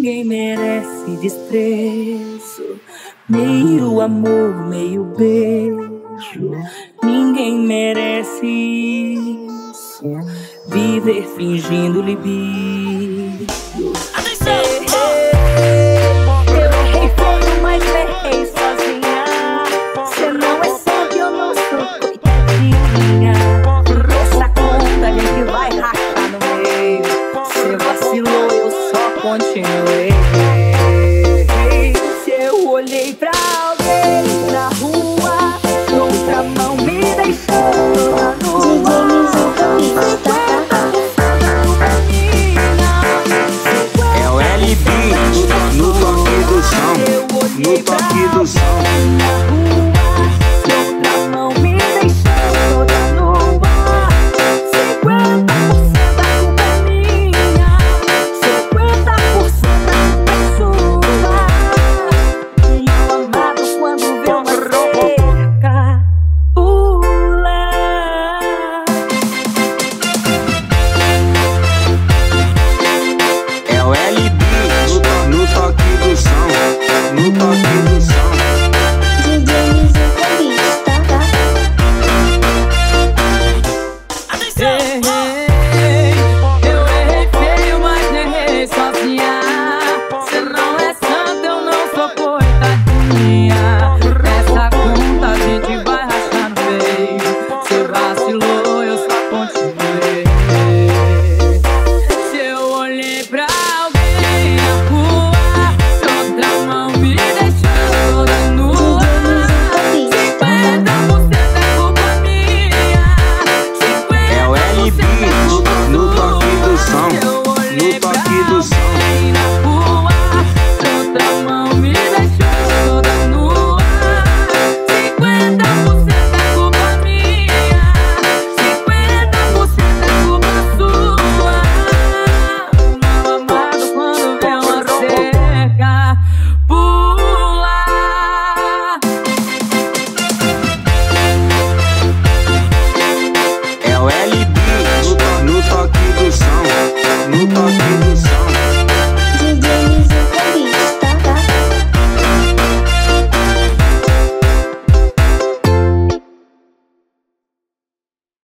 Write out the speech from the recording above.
Ninguém merece desprezo, meio amor, meio beijo. Ninguém merece isso, viver fingindo libido. Atenção! Eu errei feio, mas errei sozinha. Cê não é santo, eu não sou coitadinha. Essa conta a gente vai rachar no meio. Cê vacilou, eu só continuei. Se eu olhei pra alguém na rua, outra mão me deixou toda nua. É o L Beats, no toque do som, no toque do som. Outra mão me deixou toda nua. 50% da culpa é minha, 50% da culpa é sua. Mal amado quando vê uma cerca, pula. É o L Beats, no toque do som, no toque do som. DJ Mizuka Beat, tá? Atenção! Eu errei feio, mas errei sozinha. Cê não é santo, eu não sou coitadinha. Nessa conta a gente vai rachar no meio. Cê vacilou, eu só continuei. Se eu olhei pra alguém na rua, outra mão me deixou toda nua. 50% é culpa minha, 50% É o L Beats, no toque do som, eu no olhei pra toque do som. alguém na